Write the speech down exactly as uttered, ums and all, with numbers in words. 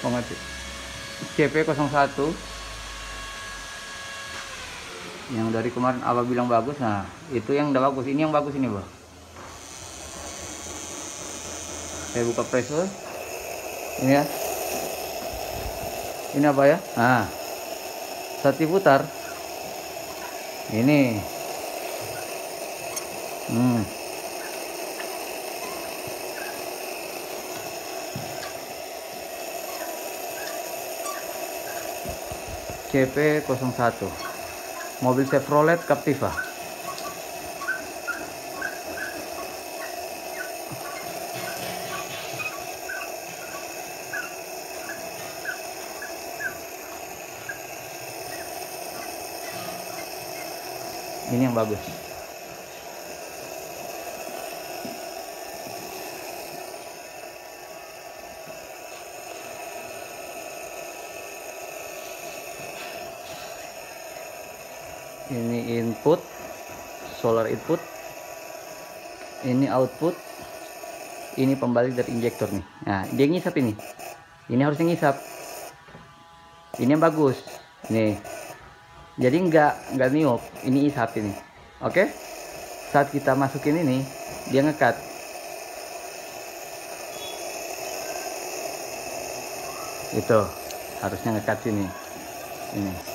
pengerti C P nol satu yang dari kemarin Abah bilang bagus. Nah itu yang udah bagus, ini yang bagus ini Bah. Saya buka pressure ini ya, ini apa ya, nah saat diputar ini hmm. C P nol satu mobil Chevrolet Captiva. Ini yang bagus. Ini input, solar input, ini output, ini pembalik dari injektor nih. Nah dia ngisap ini, ini harusnya ngisap, ini yang bagus nih, jadi nggak nggak niup, ini isap ini. Oke, saat kita masukin ini dia ngekat, itu harusnya ngekat sini ini.